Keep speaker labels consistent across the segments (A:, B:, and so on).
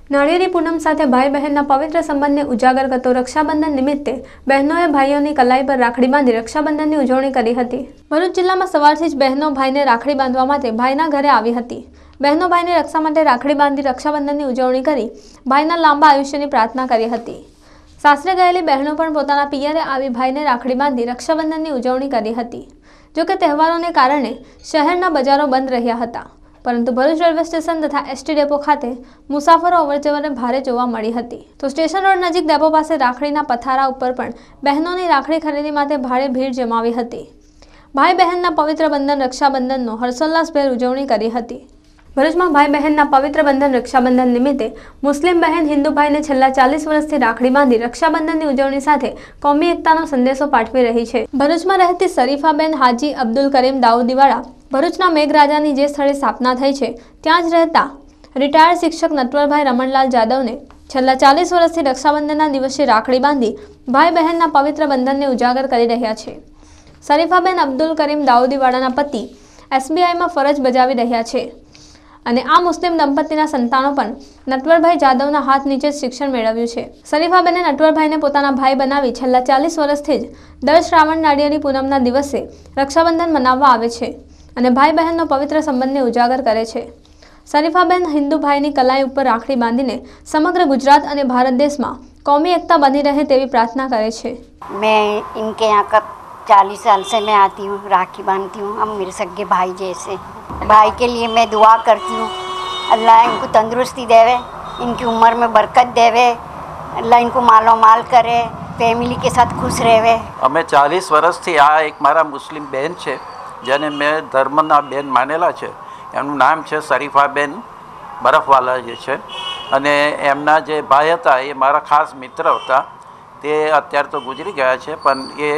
A: નાળિયેરી પૂનમ સાથે ભાઈ બહેનના પવિત્ર સંબંધને ઉજાગર કરતો રક્ષાબંધન નિમિત્તે બહેનોએ ભાઈઓની કલાઈ પર રાખડી બાંધી રક્ષાબંધનની ઉજવણી કરી હતી। ભરૂચ જિલ્લામાં સવારથી જ બહેનો ભાઈને રાખડી બાંધવા માટે ભાઈના ઘરે આવી હતી। બહેનો ભાઈને રક્ષા માટે રાખડી બાંધી રક્ષાબંધનની ઉજવણી કરી ભાઈના લાંબા આયુષ્યની પ્રાર્થના કરી હતી। સાસરે ગયેલી બહેનો પણ પોતાના પિયરે આવી ભાઈને રાખડી બાંધી રક્ષાબંધનની ઉજવણી કરી હતી। જો કે તહેવારોને કારણે શહેરના બજારો બંધ રહ્યા હતા, પરંતુ ભરૂચ રેલવે સ્ટેશન તથા એસટી ડેપો ખાતે મુસાફરો અવરજવર ભારે જોવા મળી હતી। તો સ્ટેશન રોડ નજીક ડેપો પાસે રાખડીના પથારા ઉપર પણ બહેનોની રાખડી ખરીદી માટે ભારે ભીડ જમાવી હતી। ભાઈ બહેનના પવિત્ર બંધન રક્ષાબંધનનો હર્ષોલ્લાસભેર ઉજવણી કરી હતી। ભરૂચમાં ભાઈ બહેનના પવિત્ર બંધન રક્ષાબંધન નિમિત્તે મુસ્લિમ બહેન હિન્દુ ભાઈને છેલ્લા 40 વર્ષથી રાખડી બાંધી રક્ષાબંધનની ઉજવણી સાથે કોમી એકતાનો સંદેશો પાઠવી રહી છે। ભરૂચમાં રહેતી શરીફાબેન હાજી અબ્દુલ કરીમ દાઉદીવાળા ભરૂચના મેઘરાજાની જે સ્થળે સ્થાપના થઈ છે ત્યાં જ રહેતા રિટાયર્ડ શિક્ષક નટવરભાઈ રમણલાલ જાદવને છેલ્લા 40 વર્ષથી રક્ષાબંધનના દિવસે રાખડી બાંધી ભાઈ બહેનના પવિત્ર બંધનને ઉજાગર કરી રહ્યા છે। શરીફાબેન અબ્દુલ કરીમ દાઉદીવાળાના પતિ SBIમાં ફરજ બજાવી રહ્યા છે અને આ મુસ્લિમ દંપતીના સંતાનો પણ નટવરભાઈ જાદવના હાથ નીચે શિક્ષણ મેળવ્યું છે। શરીફાબેને નટવરભાઈને પોતાના ભાઈ બનાવી છેલ્લા 40 વર્ષથી જ દર શ્રાવણ નાળિયેરી પૂનમના દિવસે રક્ષાબંધન મનાવવા આવે છે અને ભાઈ બહેનનો પવિત્ર સંબંધને ઉજાગર કરે છે। શરીફાબેન હિન્દુ ભાઈની કલાઈ ઉપર રાખડી બાંધીને સમગ્ર ગુજરાત અને ભારત દેશમાં कौमी एकता बनी रहे तेरी प्रार्थना करे छे।
B: मैं इनके यहाँ का 40 साल से मैं आती हूँ, राखी बांधती हूँ। हम मेरे सगे भाई जैसे भाई के लिए मैं दुआ करती हूँ, अल्लाह इनको तंदुरुस्ती देवे, इनकी उम्र में बरकत देवे, अल्लाह इनको मालो माल करे, फैमिली के साथ खुश रहे।
C: અમે 40 વર્ષથી આ એક મારા મુસ્લિમ બહેન છે જેને મેં ધર્મના બેન માનેલા છે, એમનું નામ છે શરીફાબેન બરફવાલા જે છે, અને એમના જે ભાઈ હતા એ મારા ખાસ મિત્ર હતા। તે અત્યારે તો ગુજરી ગયા છે, પણ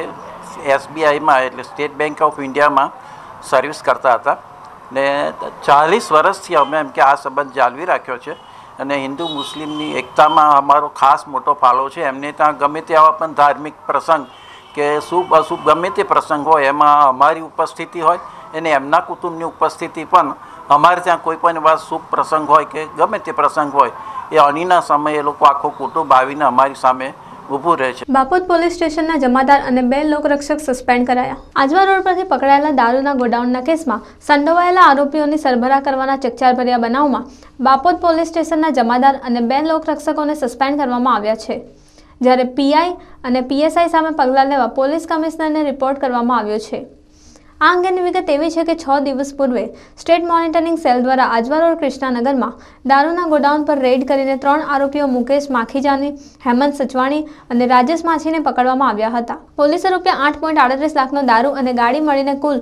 C: એ SBIમાં એટલે સ્ટેટ બેંક ઓફ ઇન્ડિયામાં સર્વિસ કરતા હતા ને 40 વર્ષથી અમે એમ કે આ સંબંધ જાળવી રાખ્યો છે અને હિન્દુ મુસ્લિમની એકતામાં અમારો ખાસ મોટો ફાળો છે। એમને ત્યાં ગમે તેવા પણ ધાર્મિક પ્રસંગ કે શુભ અશુભ ગમે તે પ્રસંગ હોય એમાં અમારી ઉપસ્થિતિ હોય અને એમના કુટુંબની ઉપસ્થિતિ પણ અમારે ત્યાં કોઈ પણ એવા શુભ પ્રસંગ હોય કે ગમે તે પ્રસંગ હોય એ અણીના સમયે લોકો આખો કુટુંબ આવીને અમારી સામે ઊભું રહે છે।
A: બાપોદ પોલીસ સ્ટેશનના જમાદાર અને 2 લોકરક્ષક સસ્પેન્ડ કરાયા। આજવા રોડ પરથી પકડાયેલા દારૂના ગોડાઉનના કેસમાં સંડોવાયેલા આરોપીઓની સરભરા કરવાના ચકચારભર્યા બનાવમાં બાપોદ પોલીસ સ્ટેશનના જમાદાર અને 2 લોકરક્ષકોને સસ્પેન્ડ કરવામાં આવ્યા છે, જ્યારે PI અને PSI સામે પગલાં લેવા પોલીસ કમિશનરને રિપોર્ટ કરવામાં આવ્યો છે। આ અંગેની વિગત એવી છે કે 6 દિવસ પૂર્વે સ્ટેટ મોનિટરિંગ સેલ દ્વારા આજવા રોડ કૃષ્ણાનગરમાં દારૂના ગોડાઉન પર રેડ કરીને 3 આરોપીઓ મુકેશ માખીજાની, હેમંત સચવાણી અને રાજેશ માછીને પકડવામાં આવ્યા હતા। પોલીસે ₹8.38 લાખનો દારૂ અને ગાડી મળીને કુલ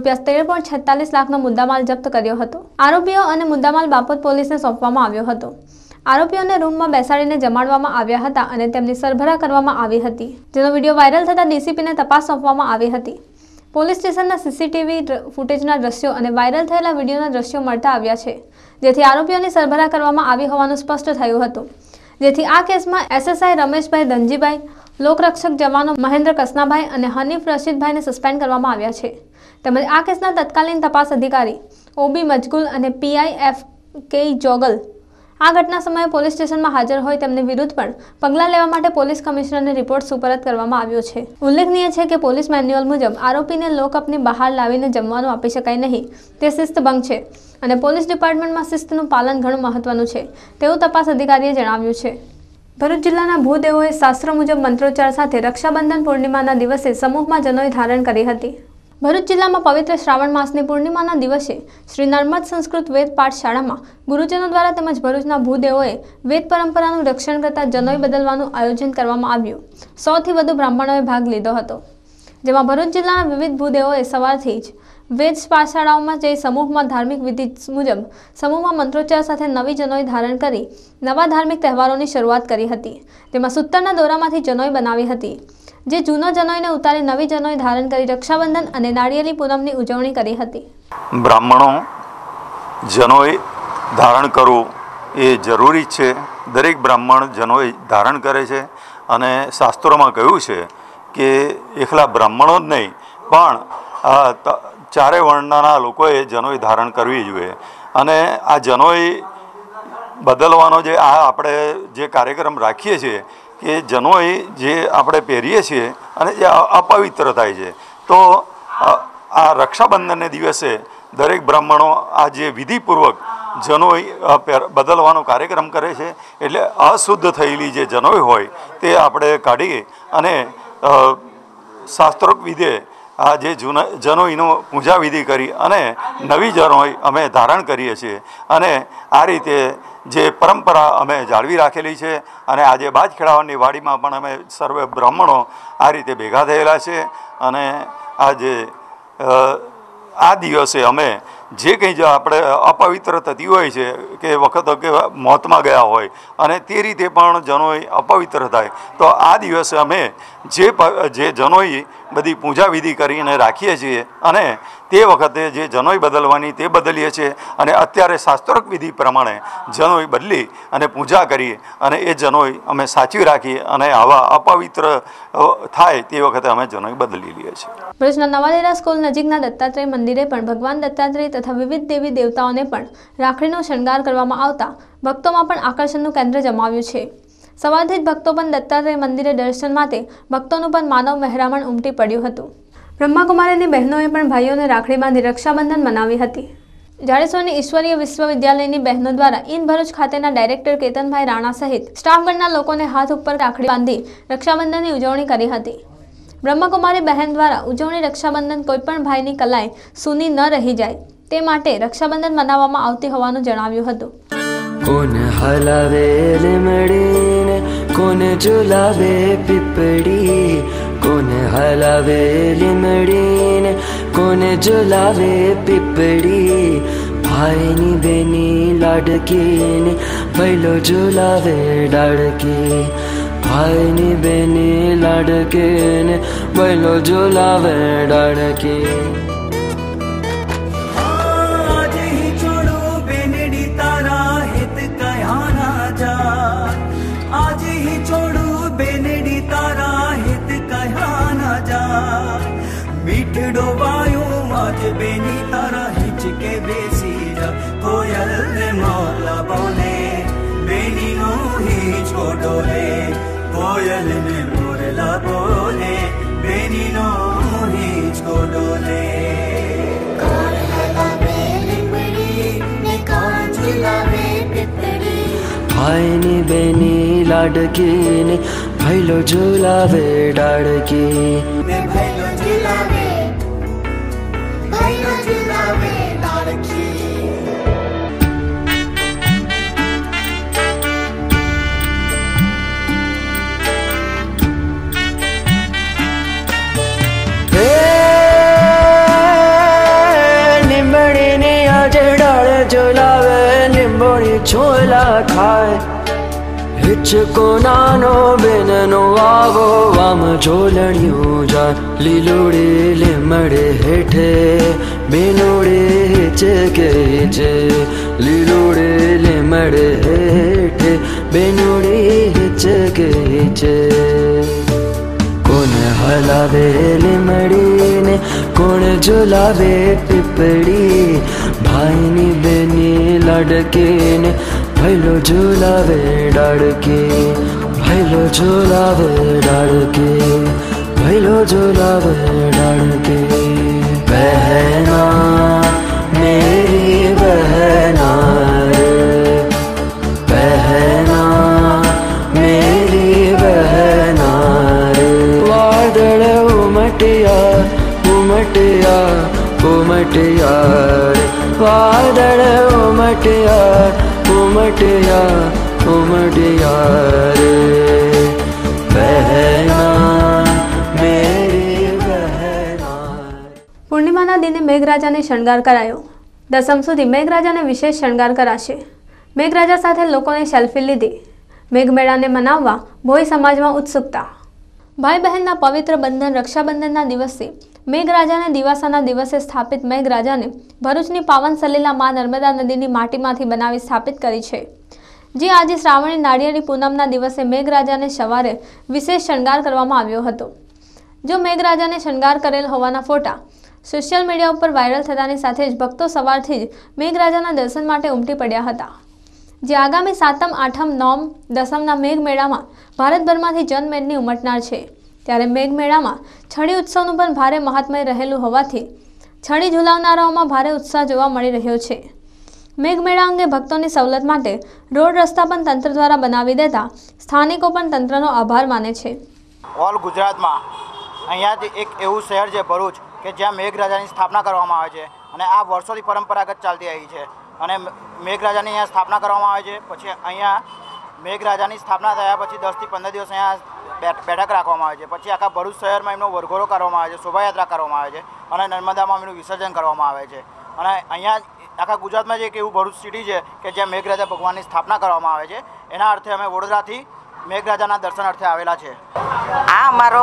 A: ₹13.46 લાખનો મુદ્દામાલ જપ્ત કર્યો હતો। આરોપીઓ અને મુદ્દામાલ બાપોદ પોલીસને સોંપવામાં આવ્યો હતો। આરોપીઓને રૂમમાં બેસાડીને જમાડવામાં આવ્યા હતા અને તેમની સરભરા કરવામાં આવી હતી, જેનો વિડીયો વાયરલ થતાં DCPને તપાસ સોંપવામાં આવી હતી। પોલીસ સ્ટેશનના CCTV ફૂટેજના દ્રશ્યો અને વાયરલ થયેલા વિડીયોના દ્રશ્યો મળતા આવ્યા છે, જેથી આરોપીઓની સરભરા કરવામાં આવી હોવાનું સ્પષ્ટ થયું હતું। જેથી આ કેસમાં SSI રમેશભાઈ ધનજીભાઈ, લોકરક્ષક જવાનો મહેન્દ્ર કસનાભાઈ અને હનીફ રશીદભાઈને સસ્પેન્ડ કરવામાં આવ્યા છે, તેમજ આ કેસના તત્કાલીન તપાસ અધિકારી OB મજગુલ અને PI FK જોગલ આ ઘટના સમયે પોલીસ સ્ટેશનમાં હાજર હોય તેમની વિરુદ્ધ પણ પગલાં લેવા માટે પોલીસ કમિશનરને રિપોર્ટ સુપરત કરવામાં આવ્યો છે। ઉલ્લેખનીય છે કે પોલીસ મેન્યુઅલ મુજબ આરોપીને લોકઅપની બહાર લાવીને જમવાનું આપી શકાય નહીં, તે શિસ્તભંગ છે અને પોલીસ ડિપાર્ટમેન્ટમાં શિસ્તનું પાલન ઘણું મહત્વનું છે તેવું તપાસ અધિકારીએ જણાવ્યું છે। ભરૂચ જિલ્લાના ભૂદેવોએ શાસ્ત્ર મુજબ મંત્રોચ્ચાર સાથે રક્ષાબંધન પૂર્ણિમાના દિવસે સમૂહમાં જનોઈ ધારણ કરી હતી। ભરૂચ જિલ્લામાં પવિત્ર શ્રાવણ માસની પૂર્ણિમાના દિવસે શ્રી નર્મદ સંસ્કૃત વેદ પાઠશાળામાં ગુરુજનો દ્વારા તેમજ ભરૂચના ભૂદેવોએ વેદ પરંપરાનું રક્ષણ કરતા જનોઈ બદલવાનું આયોજન કરવામાં આવ્યું। 100થી વધુ બ્રાહ્મણોએ ભાગ લીધો હતો, જેમાં ભરૂચ જિલ્લાના વિવિધ ભૂદેવોએ સવારથી જ વેદ પાઠશાળાઓમાં જઈ સમૂહમાં ધાર્મિક વિધિ મુજબ સમૂહમાં મંત્રોચ્ચાર સાથે નવી જનોઈ ધારણ કરી નવા ધાર્મિક તહેવારોની શરૂઆત કરી હતી, જેમાં સૂતરના દોરામાંથી જનોઈ બનાવી હતી, જે જૂનો જનોઈને ઉતારી નવી જનોઈ ધારણ કરી રક્ષાબંધન અને નાળિયેરી પૂનમની ઉજવણી કરી હતી।
D: બ્રાહ્મણો જનોઈ ધારણ કરવું એ જરૂરી છે। દરેક બ્રાહ્મણ જનોઈ ધારણ કરે છે અને શાસ્ત્રોમાં કહ્યું છે કે એકલા બ્રાહ્મણો જ નહીં પણ ચારે વર્ણના લોકોએ જનોઈ ધારણ કરવી જોઈએ અને આ જનોઈ બદલવાનો જે આ આપણે જે કાર્યક્રમ રાખીએ છીએ કે જનોઈ જે આપણે પહેરીએ છીએ અને જે અપવિત્ર થાય છે, તો આ રક્ષાબંધનને દિવસે દરેક બ્રાહ્મણો આ જે વિધિપૂર્વક જનોઈ બદલવાનો કાર્યક્રમ કરે છે. એટલે અશુદ્ધ થયેલી જે જનોઈ હોય તે આપણે કાઢી અને શાસ્ત્રોક્ત વિધિ આ જે જનોઈનો પૂજા વિધિ કરી અને નવી જનોઈ અમે ધારણ કરીએ છીએ. અને આ રીતે જે પરંપરા અમે જાળવી રાખેલી છે. અને આજે બાજ ખેડાવાની વાડીમાં પણ અમે સર્વે બ્રાહ્મણો આ રીતે ભેગા થયેલા છે. અને આજે આ દિવસે અમે જે કંઈ જો આપણે અપવિત્ર થતી હોય છે કે વખતો કે મોતમાં ગયા હોય અને તે રીતે પણ જનોઈ અપવિત્ર થાય, તો આ દિવસે અમે જે જનોઈ બધી પૂજા વિધિ કરીને રાખીએ છીએ અને તે વખતે જે જનોઈ બદલવાની તે બદલીએ છીએ. અને અત્યારે શાસ્ત્રોક્ત વિધિ પ્રમાણે જનોઈ બદલી અને પૂજા કરી અને એ જનોઈ અમે સાચવી રાખી અને આવા અપવિત્ર થાય તે વખતે અમે જનોઈ બદલી લઈએ છીએ.
A: ભરૂચના નવાલેરા સ્કૂલ નજીકના દત્તાત્રેય મંદિરે પણ ભગવાન દત્તાત્રેય તથા વિવિધ દેવી દેવતાઓને પણ રાખડીનો શણગાર કરવામાં આવતા ભક્તોમાં પણ આકર્ષણનું કેન્દ્ર જમાવ્યું છે. સવારથી જ ભક્તો પણ દત્તાત્રેય મંદિરે દર્શન માટે ભક્તોનું પણ માનવ મહેરામણ ઉમટી પડ્યું હતું. બ્રહ્માકુમારીની બહેનોએ પણ ભાઈઓને રાખડી બાંધી રક્ષાબંધન મનાવી હતી. જાડેશ્વરની ઈશ્વરીય વિશ્વવિદ્યાલયની બહેનો દ્વારા ઇન ભરૂચ ખાતેના ડાયરેક્ટર કેતનભાઈ રાણા સહિત સ્ટાફગણના લોકોને હાથ ઉપર રાખડી બાંધી રક્ષાબંધનની ઉજવણી કરી હતી. બ્રહ્મકુમારી બહેન દ્વારા ઉજવણી રક્ષાબંધન કોઈપણ ભાઈની કલાઈ સૂની ન રહી જાય તે માટે રક્ષાબંધન મનાવવામાં આવતી હોવાનું જણાવ્યું હતું.
E: કોણ હલાવે લીમડીને, કોણ ઝુલાવે પીપળી, કોણ હલાવે લીમડીને, કોણ ઝુલાવે પીપળી, ભાઈની બેની લાડકીને ભૈલો ઝુલાવે ડાળકી, ભાઈની બેની લાડકીને ભૈલો ઝુલાવે ડાળકી.
F: बेनी तारा हिचके बेसीरा कोयल ने मोला बोले बेनी नो हिच को डोले, कोयल ने मोरला बोले बेनी नो हिच को डोले. कौन हलावे लिमड़ी ने कौन झुलावे पिपड़ी,
E: भाईनी बेनी लाडकी ने भैलो झुलावे डाड़की,
F: ने भैलो झुलावे
E: छोला खाए हिचको नानो बेननो आवो वाम झोलणियों जा, लीलोड़े लिमड़े हेठे बेनोड़े हिचके हिचे, लीलोड़े लिमड़े हेठे बेनोड़े हिचके हिचे. कोण हलावे લીમડી ને કોણ ઝુલાવે પીપળી, ભાઈની બેની લાડકી ને ભૈલો ઝુલાવે ડાળકી, ભૈલો ઝુલાવે ડાળકી, ભૈલો ઝુલાવે ડાળકી. બહેના મેરી બહેના રે, બહેના મેરી બહેના રે, વાદળ ઉમટ્યા ઉમટ્યા ઉમટ્યા રે, વાદળ ઉમટ્યા ઉમટ્યા ઉમટ્યા રે, બહેના મેરી બહેના.
A: પૂર્ણિમાના દિને મેઘરાજાને શણગાર કરાયો. દસમ સુધી મેઘરાજાને વિશેષ શણગાર કરાશે. મેઘરાજા સાથે લોકોને સેલ્ફી લીધી. મેઘમેળાને મનાવવા ભોઈ સમાજમાં ઉત્સુકતા. ભાઈ બહેનના પવિત્ર બંધન રક્ષાબંધનના દિવસે મેઘરાજાને દિવાસાના દિવસે સ્થાપિત મેઘરાજાને ભરૂચની પાવન સલીલા મા નર્મદા નદીની માટીમાંથી બનાવી સ્થાપિત કરી છે. જે આજે શ્રાવણી નાળિયેરી પૂનમના દિવસે મેઘરાજાને સવારે વિશેષ શણગાર કરવામાં આવ્યો હતો. જો મેઘરાજાને શણગાર કરેલ હોવાના ફોટા સોશિયલ મીડિયા ઉપર વાયરલ થતાની સાથે જ ભક્તો સવારથી જ મેઘરાજાના દર્શન માટે ઉમટી પડ્યા હતા. જે આગામી 7મ, 8મ, 9મ, 10મના મેઘમેળામાં ભારતભરમાંથી જનમેદની ઉમટનાર છે। ત્યારે મેઘમેળામાં છડી ઉત્સવનું પણ ભારે મહાત્મ્ય રહેલું હોવાથી છડી ઝુલાવનારાઓમાં ભારે ઉત્સાહ જોવા મળી રહ્યો છે। મેઘમેળા અંગે ભક્તોની સવલત માટે રોડ રસ્તા પણ તંત્ર દ્વારા બનાવી દેતા સ્થાનિકો પણ તંત્રનો આભાર માને છે।
G: ઓલ ગુજરાતમાં અહીંયા જ એક એવું શહેર છે ભરૂચ કે જ્યાં મેઘરાજાની સ્થાપના કરવામાં આવે છે અને આ વર્ષોથી પરંપરાગત ચાલતી આવી છે અને મેઘરાજાની અહીંયા સ્થાપના કરવામાં આવે છે। પછી અહીંયા મેઘરાજાની સ્થાપના થયા પછી 10 થી 15 દિવસ અહીંયા બેઠક રાખવામાં આવે છે। પછી આખા ભરૂચ શહેરમાં એમનો વરઘોડો કરવામાં આવે છે, શોભાયાત્રા કરવામાં આવે છે અને નર્મદામાં એમનું વિસર્જન કરવામાં આવે છે। અને અહીંયા આખા ગુજરાતમાં જ એક એવું ભરૂચ સિટી છે કે જ્યાં મેઘરાજા ભગવાનની સ્થાપના કરવામાં આવે છે। એના અર્થે અમે વડોદરાથી મેઘરાજાના દર્શન અર્થે આવેલા છે।
H: આ અમારો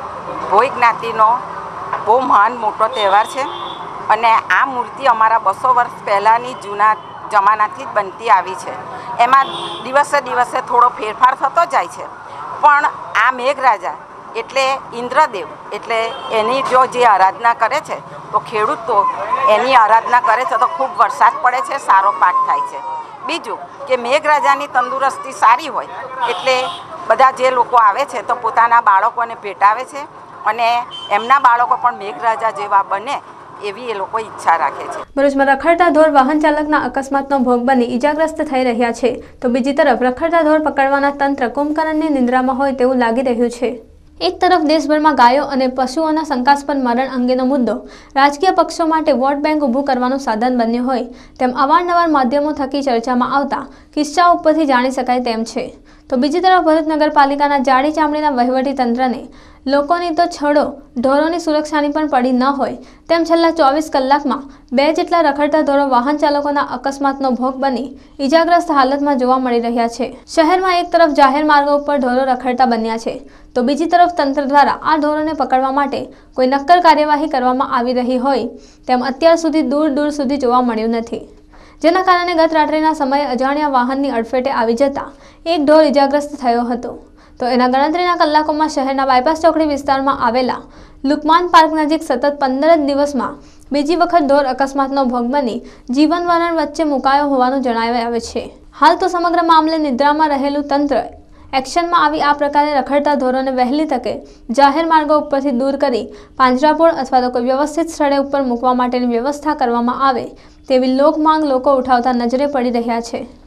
H: ભોઈ જ્ઞાતિનો બહુ મહાન મોટો તહેવાર છે અને આ મૂર્તિ અમારા 200 વર્ષ પહેલાંની જૂના જમાનાથી જ બનતી આવી છે। એમાં દિવસે દિવસે થોડો ફેરફાર થતો જાય છે, પણ આ મેઘરાજા એટલે ઇન્દ્રદેવ, એટલે એની જો જે આરાધના કરે છે તો ખેડૂતો એની આરાધના કરે છે તો ખૂબ વરસાદ પડે છે, સારો પાક થાય છે। બીજું કે મેઘરાજાની તંદુરસ્તી સારી હોય એટલે બધા જે લોકો આવે છે તો પોતાના બાળકોને ભેટાવે છે અને એમના બાળકો પણ મેઘરાજા જેવા બને એવી એ લોકો ઈચ્છા રાખે છે।
A: ભરૂચમાં રખડતા ઢોર વાહન ચાલકના અકસ્માતનો ભોગ બની ઈજાગ્રસ્ત થઈ રહ્યા છે, તો બીજી તરફ રખડતા ઢોર પકડવાના તંત્ર કુંભકર્ણની નિંદ્રામાં હોય તેવું લાગી રહ્યું છે। એક તરફ દેશભરમાં ગાયો અને પશુઓના શંકાસ્પદ મરણ અંગેનો મુદ્દો રાજકીય પક્ષો માટે વોટ બેંક ઊભું કરવાનું સાધન બન્યું હોય તેમ અવારનવાર માધ્યમો થકી ચર્ચામાં આવતા કિસ્સાઓ ઉપરથી જાણી શકાય તેમ છે। તો બીજી તરફ ભરૂચ નગરપાલિકાના જાડી ચામડીના વહીવટી તંત્રને લોકોની તો છોડો ઢોરોની સુરક્ષાની પણ પડી ન હોય તેમ છેલ્લા 24 કલાકમાં 2 જેટલા રખડતા ઢોરો વાહન ચાલકોના અકસ્માતનો ભોગ બની ઈજાગ્રસ્ત હાલતમાં જોવા મળી રહ્યા છે। શહેરમાં એક તરફ જાહેર માર્ગો ઉપર ઢોરો રખડતા બન્યા છે, તો બીજી તરફ તંત્ર દ્વારા આ ઢોરોને પકડવા માટે કોઈ નક્કર કાર્યવાહી કરવામાં આવી રહી હોય તેમ અત્યાર સુધી દૂર સુધી જોવા મળ્યું નથી, જેના કારણે ગત રાત્રિના સમયે અજાણ્યા વાહનની અડફેટે આવી જતા એક ઢોર ઈજાગ્રસ્ત થયો હતો। તો એના ગણતરીના કલાકોમાં શહેરના બાયપાસ ચોકડી વિસ્તારમાં આવેલા લુકમાન પાર્ક નજીક સતત 15 દિવસમાં બીજી વખત ઢોર અકસ્માતનો ભોગ બની જીવન મરણ વચ્ચે મુકાયો હોવાનું જણાવી આવે છે। હાલ તો સમગ્ર મામલે નિદ્રામાં રહેલું તંત્ર એક્શનમાં આવી આ પ્રકારે રખડતા ઢોરોને વહેલી તકે જાહેર માર્ગો ઉપરથી દૂર કરી પાંજરાપોળ અથવા તો કોઈ વ્યવસ્થિત સ્થળે ઉપર મૂકવા માટેની વ્યવસ્થા કરવામાં આવે તેવી લોક માંગ લોકો ઉઠાવતા નજરે પડી રહ્યા છે।